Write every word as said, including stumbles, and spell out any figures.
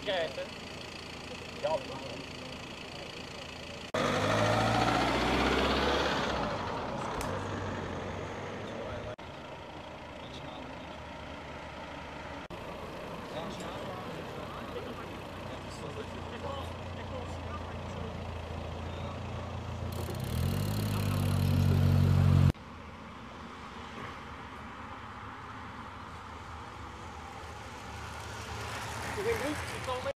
krijgt, hè? Ja. Ik denk niet, ik kan